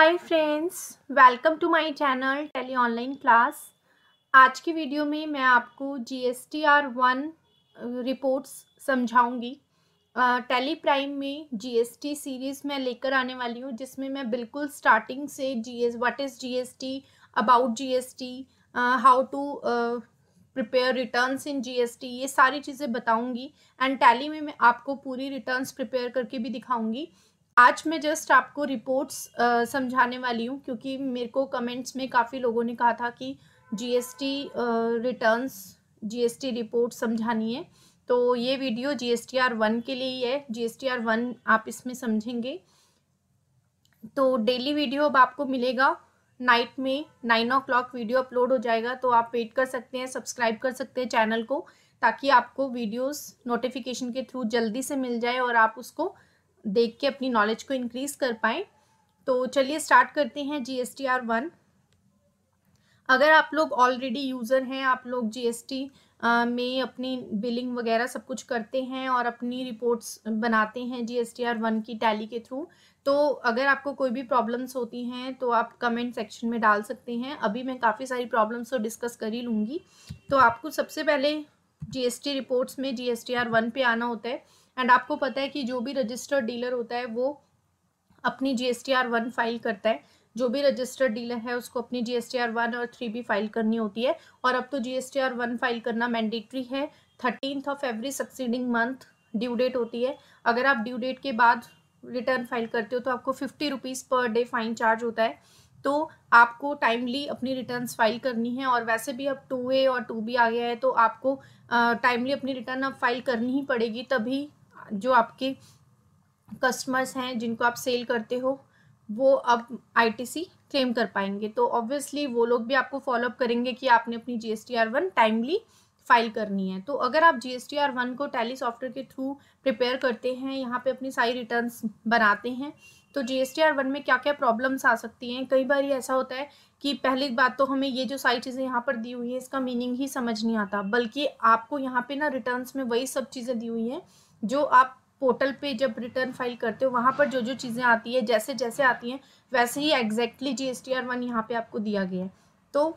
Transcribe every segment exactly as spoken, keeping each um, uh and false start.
Hi friends, welcome to my channel Tally online class. आज की वीडियो में मैं आपको G S T R one reports समझाऊंगी। टैली प्राइम में जी एस टी सीरीज़ मैं लेकर आने वाली हूँ, जिसमें मैं बिल्कुल स्टार्टिंग से G S what is G S T, about G S T, how to prepare returns in G S T, ये सारी चीज़ें बताऊंगी। एंड टैली में मैं आपको पूरी रिटर्न्स प्रिपेयर करके भी दिखाऊंगी। आज मैं जस्ट आपको रिपोर्ट्स समझाने वाली हूँ, क्योंकि मेरे को कमेंट्स में काफ़ी लोगों ने कहा था कि जीएसटी रिटर्न्स जीएसटी रिपोर्ट समझानी है। तो ये video G S T R one के लिए ही है। G S T R one आप इसमें समझेंगे। तो डेली वीडियो अब आपको मिलेगा। नाइट में nine o'clock video upload हो जाएगा, तो आप वेट कर सकते हैं, सब्सक्राइब कर सकते हैं चैनल को, ताकि आपको वीडियोस नोटिफिकेशन के थ्रू जल्दी से मिल जाए और आप उसको देख के अपनी नॉलेज को इंक्रीज कर पाएँ। तो चलिए स्टार्ट करते हैं G S T R one. अगर आप लोग ऑलरेडी यूज़र हैं, आप लोग जी एस टी में अपनी बिलिंग वगैरह सब कुछ करते हैं और अपनी रिपोर्ट्स बनाते हैं G S T R one की टैली के थ्रू, तो अगर आपको कोई भी प्रॉब्लम्स होती हैं तो आप कमेंट सेक्शन में डाल सकते हैं। अभी मैं काफ़ी सारी प्रॉब्लम्स को डिस्कस कर ही लूँगी। तो आपको सबसे पहले जी एस टी रिपोर्ट्स में G S T R one पे आना होता है। एंड आपको पता है कि जो भी रजिस्टर्ड डीलर होता है वो अपनी G S T R one file करता है। जो भी रजिस्टर्ड डीलर है उसको अपनी G S T R one और थ्री भी फाइल करनी होती है। और अब तो G S T R one file करना मैंडेटरी है। Thirteenth of every succeeding month due date होती है। अगर आप ड्यू डेट के बाद रिटर्न फाइल करते हो तो आपको fifty rupees per day fine charge होता है। तो आपको टाइमली अपनी रिटर्न्स फाइल करनी है। और वैसे भी अब टू ए और टू बी आ गया है, तो आपको टाइमली अपनी रिटर्न अब फाइल करनी ही पड़ेगी, तभी जो आपके कस्टमर्स हैं जिनको आप सेल करते हो वो अब आई टी सी क्लेम कर पाएंगे। तो ऑब्वियसली वो लोग भी आपको फॉलोअप करेंगे कि आपने अपनी G S T R one timely file करनी है। तो अगर आप G S T R one को टैली सॉफ्टवेयर के थ्रू प्रिपेयर करते हैं, यहाँ पे अपनी सारी रिटर्न्स बनाते हैं, तो G S T R one में क्या क्या प्रॉब्लम्स आ सकती हैं। कई बार ऐसा होता है कि पहली बात तो हमें ये जो सारी चीज़ें यहाँ पर दी हुई है इसका मीनिंग ही समझ नहीं आता, बल्कि आपको यहाँ पे ना रिटर्न्स में वही सब चीज़ें दी हुई हैं जो आप पोर्टल पे जब रिटर्न फाइल करते हो वहाँ पर जो जो चीज़ें आती है, जैसे जैसे आती हैं वैसे ही exactly G S T R one यहाँ पे आपको दिया गया है। तो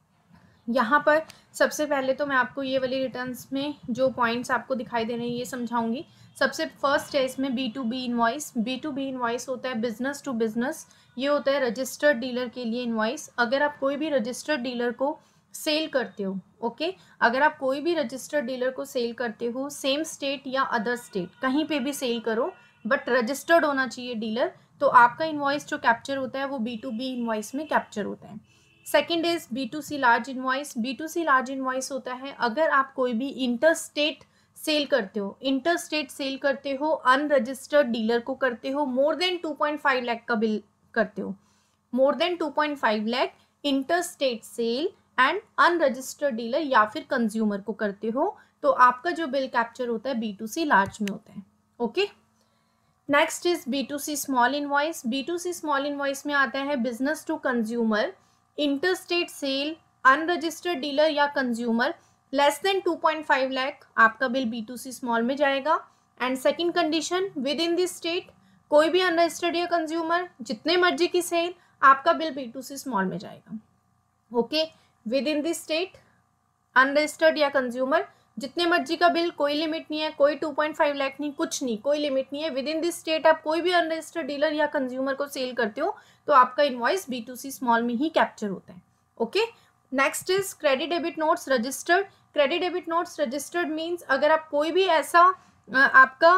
यहाँ पर सबसे पहले तो मैं आपको ये वाली रिटर्न्स में जो पॉइंट्स आपको दिखाई दे रहे हैं ये समझाऊंगी। सबसे फर्स्ट है इसमें B to B invoice. B to B invoice होता है बिजनेस टू बिजनेस। ये होता है रजिस्टर्ड डीलर के लिए इनवॉइस। अगर आप कोई भी रजिस्टर्ड डीलर को सेल करते हो, ओके okay? अगर आप कोई भी रजिस्टर्ड डीलर को सेल करते हो, सेम स्टेट या अदर स्टेट कहीं पे भी सेल करो, बट रजिस्टर्ड होना चाहिए डीलर, तो आपका इनवॉइस जो कैप्चर होता है वो बी टू बी इनवॉइस में कैप्चर होता है। Second is B to C large invoice. B to C large invoice होता है अगर आप कोई भी इंटर स्टेट सेल करते हो, इंटर स्टेट सेल करते हो, अनरजिस्टर्ड डीलर को करते हो, more than two point five lakh का बिल करते हो, more than two point five lakh inter state sale and unregistered dealer या फिर कंज्यूमर को करते हो, तो आपका जो बिल कैप्चर होता है बी टू सी लार्ज में होता है। Okay, next is B to C small invoice. B to C small invoice में आता है business to consumer, inter state sale, unregistered dealer या consumer, less than two point five lakh, आपका bill B to C small में जाएगा। And second condition, within this state कोई भी unregistered या कंज्यूमर, जितने मर्जी की सेल, आपका bill B to C small में जाएगा। Okay, within this state unregistered या कंज्यूमर, जितने मर्जी का बिल, कोई लिमिट नहीं है, कोई टू पॉइंट फाइव लाख नहीं, कुछ नहीं, कोई लिमिट नहीं है। विद इन दिस स्टेट आप कोई भी अनरजिस्टर्ड डीलर या कंज्यूमर को सेल करते हो तो आपका invoice B to C small में ही कैप्चर होता है। Okay, next is credit debit notes registered. Credit debit notes registered means अगर आप कोई भी ऐसा आपका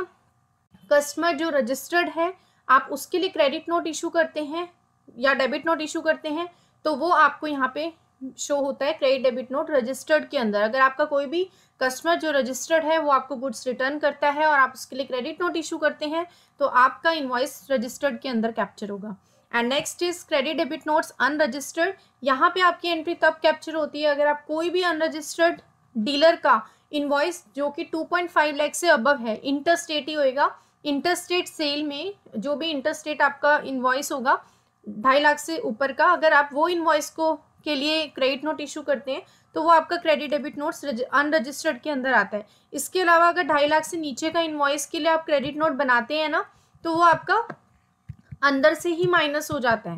कस्टमर जो रजिस्टर्ड है, आप उसके लिए क्रेडिट नोट इशू करते हैं या डेबिट नोट इशू करते हैं, तो वो आपको यहाँ पे शो होता है क्रेडिट डेबिट नोट रजिस्टर्ड के अंदर। अगर आपका कोई भी कस्टमर जो रजिस्टर्ड है वो आपको गुड्स रिटर्न करता है और आप उसके लिए क्रेडिट नोट इशू करते हैं, तो आपका इनवॉइस रजिस्टर्ड के अंदर कैप्चर होगा। And next is credit debit notes unregistered. यहाँ पे आपकी एंट्री तब कैप्चर होती है अगर आप कोई भी अनरजिस्टर्ड डीलर का इनवॉइस जो कि टू पॉइंट फाइव लाख से अबव है, इंटर स्टेट ही होएगा, इंटर स्टेट सेल में जो भी इंटर स्टेट आपका इनवॉइस होगा ढाई लाख से ऊपर का, अगर आप वो इनवॉइस को के लिए क्रेडिट नोट इशू करते हैं तो वो आपका क्रेडिट डेबिट नोट्स अनरजिस्टर्ड के अंदर आता है। इसके अलावा अगर ढाई लाख से नीचे का इनवॉइस के लिए आप क्रेडिट नोट बनाते हैं ना, तो वो आपका अंदर से ही माइनस हो जाता है।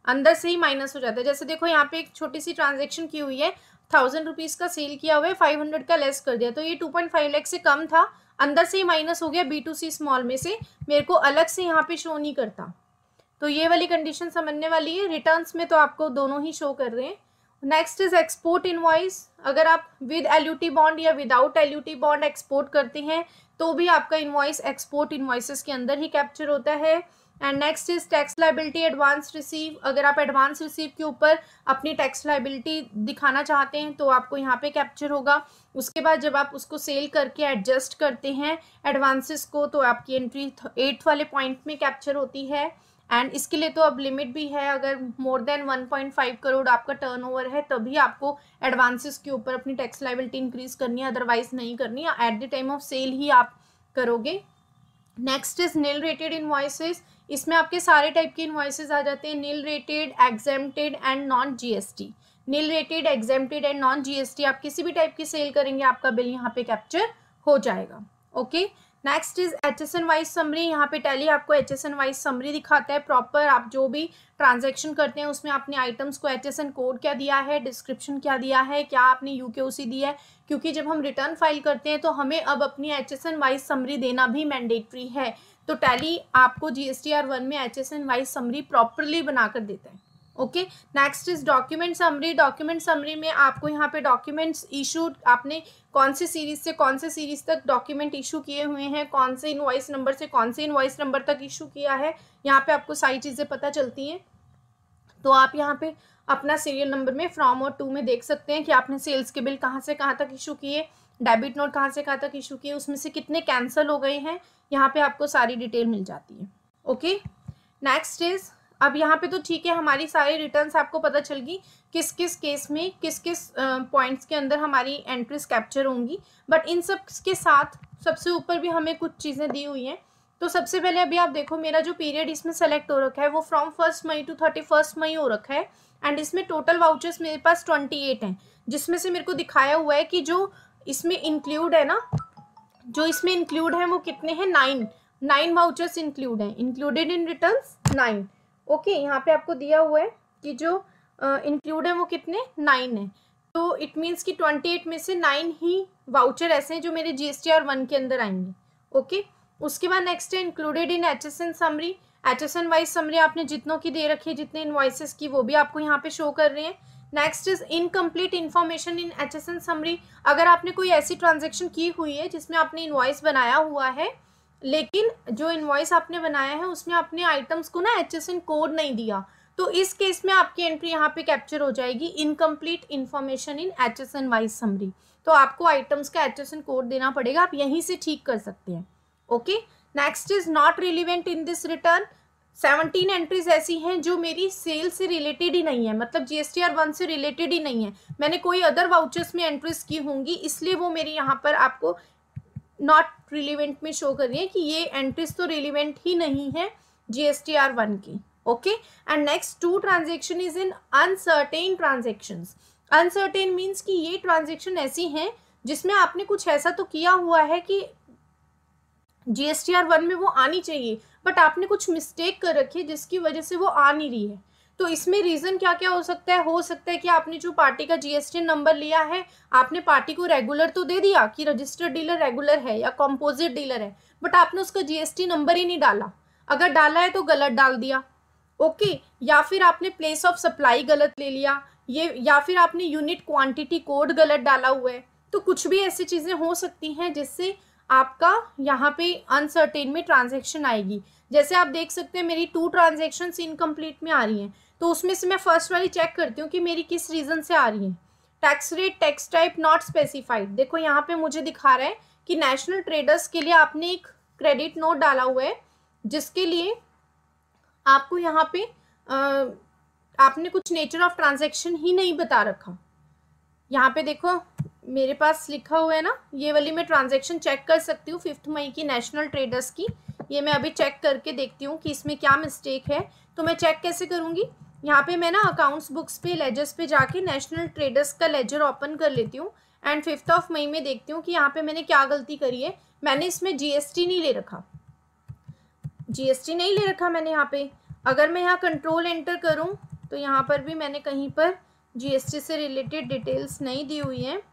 अंदर से ही माइनस हो जाता है। जैसे देखो यहाँ पे एक छोटी सी ट्रांजेक्शन की हुई है, थाउजेंड रुपीज़ का सेल किया हुआ है, फाइव हंड्रेड का लेस कर दिया, तो ये टू पॉइंट फाइव लाख से कम था, अंदर से ही माइनस हो गया बी टू सी स्मॉल में से, मेरे को अलग से यहाँ पे शो नहीं करता। तो ये वाली कंडीशन समझने वाली है। रिटर्न्स में तो आपको दोनों ही शो कर रहे हैं। Next is export invoice. अगर आप विद एलयूटी बॉन्ड या विदाउट एलयूटी बॉन्ड एक्सपोर्ट करते हैं तो भी आपका इनवॉइस एक्सपोर्ट इनवॉइसेस के अंदर ही कैप्चर होता है। And next is tax liability advance receive. अगर आप एडवांस रिसीव के ऊपर अपनी टैक्स लाइबिलिटी दिखाना चाहते हैं तो आपको यहाँ पे कैप्चर होगा। उसके बाद जब आप उसको सेल करके एडजस्ट करते हैं एडवांसेस को तो आपकी एंट्री एट वाले पॉइंट में कैप्चर होती है। एंड इसके लिए तो अब लिमिट भी है, अगर more than one point five crore आपका टर्नओवर है तभी आपको एडवांसेस के ऊपर अपनी टैक्स लाइबिलिटी इंक्रीज करनी है, अदरवाइज नहीं करनी है, at the time of sale ही आप करोगे। Next is nil rated invoices. इसमें आपके सारे टाइप के इनवॉइसेस आ जाते हैं, nil rated, exempted and non GST. Nil rated, exempted and non GST, आप किसी भी टाइप की सेल करेंगे आपका बिल यहाँ पे कैप्चर हो जाएगा। Okay, next is H S N wise summary. यहाँ पे टैली आपको H S N wise summary दिखाता है प्रॉपर, आप जो भी ट्रांजैक्शन करते हैं उसमें आपने आइटम्स को एच एस एन कोड क्या दिया है, डिस्क्रिप्शन क्या दिया है, क्या आपने यू के ओ सी दिया है, क्योंकि जब हम रिटर्न फाइल करते हैं तो हमें अब अपनी H S N wise summary देना भी मैंडेटरी है। तो टैली आपको G S T R one में H S N wise summary properly बनाकर देता है। Okay, next is document summary. Document summary में आपको यहाँ पे डॉक्यूमेंट्स इशूड, आपने कौन से सीरीज से कौन से सीरीज तक डॉक्यूमेंट इशू किए हुए हैं, कौन से इनवॉइस नंबर से कौन से इनवॉइस नंबर तक इशू किया है, यहाँ पे आपको सारी चीज़ें पता चलती हैं। तो आप यहाँ पे अपना सीरियल नंबर में फ्रॉम और टू में देख सकते हैं कि आपने सेल्स के बिल कहाँ से कहाँ तक इशू किए, डेबिट नोट कहाँ से कहाँ तक इशू किए, उसमें से कितने कैंसिल हो गए हैं, यहाँ पे आपको सारी डिटेल मिल जाती है। ओके, नेक्स्ट इज, अब यहाँ पे तो ठीक है हमारी सारी रिटर्न्स आपको पता चल गई किस किस केस में किस किस पॉइंट्स के अंदर हमारी एंट्रीज कैप्चर होंगी, बट इन सब के साथ सबसे ऊपर भी हमें कुछ चीज़ें दी हुई हैं। तो सबसे पहले अभी आप देखो मेरा जो पीरियड इसमें सेलेक्ट हो रखा है वो from first May to thirty first May हो रखा है, एंड इसमें टोटल वाउचर्स मेरे पास ट्वेंटी एट हैं, जिसमें से मेरे को दिखाया हुआ है कि जो इसमें इंक्लूड है ना, जो इसमें इंक्लूड है वो कितने हैं, नाइन नाइन वाउचर्स इंक्लूड हैं, included in returns nine. Okay, यहाँ पे आपको दिया हुआ है कि जो इंक्लूड uh, है वो कितने, नाइन है। तो इट मीन्स कि ट्वेंटी एट में से नाइन ही वाउचर ऐसे हैं जो मेरे G S T R one के अंदर आएंगे। Okay okay? उसके बाद नेक्स्ट है included in H S N summary. H S N wise summary आपने जितनों की दे रखी है, जितने इनवॉइसेस की, वो भी आपको यहाँ पे शो कर रहे हैं। Next is incomplete information in H S N summary. अगर आपने कोई ऐसी ट्रांजेक्शन की हुई है जिसमें आपने इनवॉइस बनाया हुआ है लेकिन जो इनवॉइस आपने बनाया है उसमें आपने आइटम्स को ना एच एस एन कोड नहीं दिया, तो इस केस में आपकी एंट्री यहाँ पे कैप्चर हो जाएगी incomplete information in H S N wise summary. तो आपको आइटम्स का एच एस एन कोड देना पड़ेगा, आप यहीं से ठीक कर सकते हैं। Okay, next is not relevant in this return. Seventeen entries ऐसी हैं जो मेरी सेल से रिलेटेड ही नहीं है, मतलब G S T R one से रिलेटेड ही नहीं है, मैंने कोई अदर वाउचर्स में एंट्रीज की होंगी, इसलिए वो मेरी यहाँ पर आपको नॉट रिलीवेंट में शो कर रही है कि ये एंट्रीज तो रिलीवेंट ही नहीं है G S T R one की। Okay, and next to transaction is in uncertain transactions. Uncertain means कि ये ट्रांजेक्शन ऐसी हैं जिसमें आपने कुछ ऐसा तो किया हुआ है कि G S T R one में वो आनी चाहिए, बट आपने कुछ मिस्टेक कर रखी है जिसकी वजह से वो आ नहीं रही है। तो इसमें रीज़न क्या क्या हो सकता है, हो सकता है कि आपने जो पार्टी का जी एस टी नंबर लिया है, आपने पार्टी को रेगुलर तो दे दिया कि रजिस्टर्ड डीलर रेगुलर है या कॉम्पोजिट डीलर है, बट आपने उसका जी एस टी नंबर ही नहीं डाला, अगर डाला है तो गलत डाल दिया। ओके, या फिर आपने प्लेस ऑफ सप्लाई गलत ले लिया, ये या फिर आपने यूनिट क्वांटिटी कोड गलत डाला हुआ है। तो कुछ भी ऐसी चीज़ें हो सकती हैं जिससे आपका यहाँ पे अनसर्टेन में ट्रांजैक्शन आएगी। जैसे आप देख सकते हैं मेरी टू ट्रांजैक्शंस इनकम्प्लीट में आ रही हैं, तो उसमें से मैं फर्स्ट वाली चेक करती हूँ कि मेरी किस रीज़न से आ रही है। Tax rate, tax type not specified. देखो यहाँ पे मुझे दिखा रहा है कि नेशनल ट्रेडर्स के लिए आपने एक क्रेडिट नोट डाला हुआ है जिसके लिए आपको यहाँ पे आ, आपने कुछ नेचर ऑफ ट्रांजैक्शन ही नहीं बता रखा। यहाँ पे देखो मेरे पास लिखा हुआ है ना, ये वाली मैं ट्रांजैक्शन चेक कर सकती हूँ फिफ्थ मई की नेशनल ट्रेडर्स की। ये मैं अभी चेक करके देखती हूँ कि इसमें क्या मिस्टेक है। तो मैं चेक कैसे करूँगी, यहाँ पे मैं ना अकाउंट्स बुक्स पे लेजर्स पे जाके नेशनल ट्रेडर्स का लेजर ओपन कर लेती हूँ एंड फिफ्थ ऑफ मई में देखती हूँ कि यहाँ पे मैंने क्या गलती करी है। मैंने इसमें जीएसटी नहीं ले रखा, जीएसटी नहीं ले रखा मैंने यहाँ पे। अगर मैं यहाँ कंट्रोल एंटर करूँ तो यहाँ पर भी मैंने कहीं पर जीएसटी से रिलेटेड डिटेल्स नहीं दी हुई है।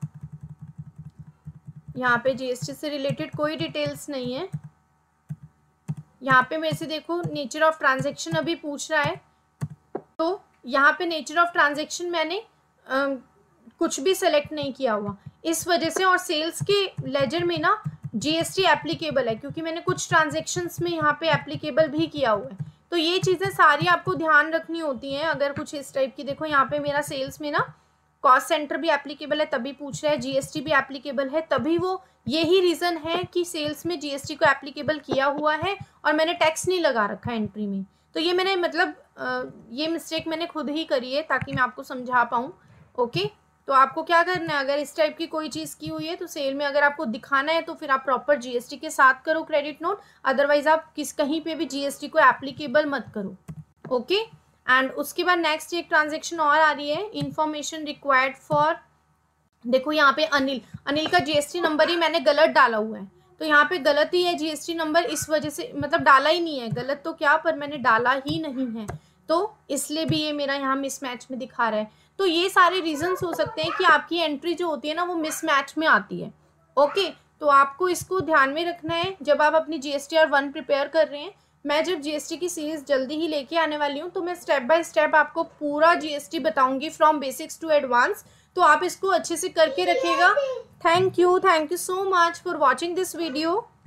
यहाँ पे जीएसटी से रिलेटेड कोई डिटेल्स नहीं है। यहाँ पे मेरे से देखो नेचर ऑफ ट्रांजैक्शन अभी पूछ रहा है, तो यहाँ पे नेचर ऑफ ट्रांजैक्शन मैंने आ, कुछ भी सेलेक्ट नहीं किया हुआ इस वजह से। और सेल्स के लेजर में ना जीएसटी एप्लीकेबल है क्योंकि मैंने कुछ ट्रांजैक्शंस में यहाँ पे एप्लीकेबल भी किया हुआ है। तो ये चीज़ें सारी आपको ध्यान रखनी होती हैं अगर कुछ इस टाइप की। देखो यहाँ पे मेरा सेल्स में ना कॉस्ट सेंटर भी एप्लीकेबल है तभी पूछ रहा है, जीएसटी भी एप्लीकेबल है तभी, वो यही रीज़न है कि सेल्स में जीएसटी को एप्लीकेबल किया हुआ है और मैंने टैक्स नहीं लगा रखा है एंट्री में। तो ये मैंने मतलब ये मिस्टेक मैंने खुद ही करी है ताकि मैं आपको समझा पाऊँ। ओके, तो आपको क्या करना है, अगर इस टाइप की कोई चीज़ की हुई है तो सेल में अगर आपको दिखाना है तो फिर आप प्रॉपर जीएसटी के साथ करो क्रेडिट नोट, अदरवाइज आप किस कहीं पे भी जीएसटी को एप्लीकेबल मत करो। ओके, एंड उसके बाद नेक्स्ट एक ट्रांजेक्शन और आ रही है, इंफॉर्मेशन रिक्वायर्ड फॉर, देखो यहाँ पे अनिल अनिल का जीएसटी नंबर ही मैंने गलत डाला हुआ है, तो यहाँ पे गलत ही है जीएसटी नंबर, इस वजह से मतलब डाला ही नहीं है, गलत तो क्या पर मैंने डाला ही नहीं है, तो इसलिए भी ये मेरा यहाँ मिसमैच में दिखा रहा है। तो ये सारे रीजंस हो सकते हैं कि आपकी एंट्री जो होती है ना वो मिसमैच में आती है। ओके, तो आपको इसको ध्यान में रखना है जब आप अपनी G S T R one prepare कर रहे हैं। मैं जब जीएसटी की सीरीज जल्दी ही लेके आने वाली हूँ तो मैं स्टेप बाय स्टेप आपको पूरा जीएसटी बताऊंगी फ्रॉम बेसिक्स टू एडवांस, तो आप इसको अच्छे से करके रखिएगा। Thank you thank you so much for watching this video.